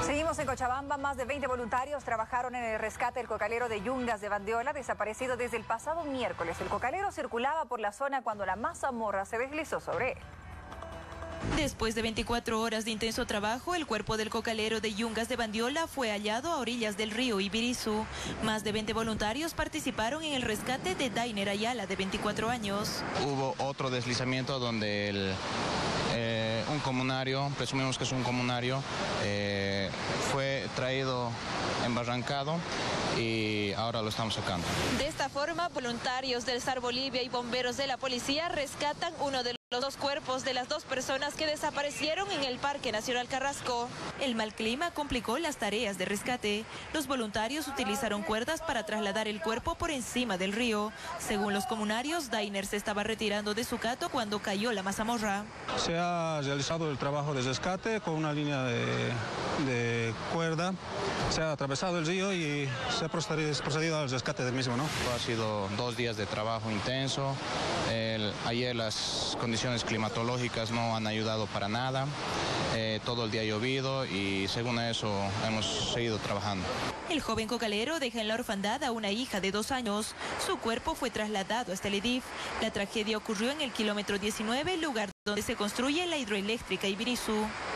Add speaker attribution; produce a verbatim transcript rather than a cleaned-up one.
Speaker 1: Seguimos en Cochabamba. Más de veinte voluntarios trabajaron en el rescate del cocalero de Yungas de Bandiola, desaparecido desde el pasado miércoles. El cocalero circulaba por la zona cuando la mazamorra se deslizó sobre él.
Speaker 2: Después de veinticuatro horas de intenso trabajo, el cuerpo del cocalero de Yungas de Bandiola fue hallado a orillas del río Ibirizú. Más de veinte voluntarios participaron en el rescate de Dainer Ayala, de veinticuatro años.
Speaker 3: Hubo otro deslizamiento donde el, eh, un comunario, presumimos que es un comunario, eh, fue traído embarrancado y ahora lo estamos sacando.
Speaker 2: De esta forma, voluntarios del SAR Bolivia y bomberos de la policía rescatan uno de los Los dos cuerpos de las dos personas que desaparecieron en el Parque Nacional Carrasco. El mal clima complicó las tareas de rescate. Los voluntarios utilizaron cuerdas para trasladar el cuerpo por encima del río. Según los comunarios, Dainer se estaba retirando de su cato cuando cayó la mazamorra.
Speaker 4: Se ha realizado el trabajo de rescate con una línea de, de cuerda. Se ha atravesado el río y se ha procedido al rescate del mismo, ¿no?
Speaker 3: Ha sido dos días de trabajo intenso. El, ayer las condiciones climatológicas no han ayudado para nada. Eh, todo el día ha llovido y según eso hemos seguido trabajando.
Speaker 2: El joven cocalero deja en la orfandad a una hija de dos años. Su cuerpo fue trasladado hasta el Edif. La tragedia ocurrió en el kilómetro diecinueve, lugar donde se construye la hidroeléctrica Ibirizú.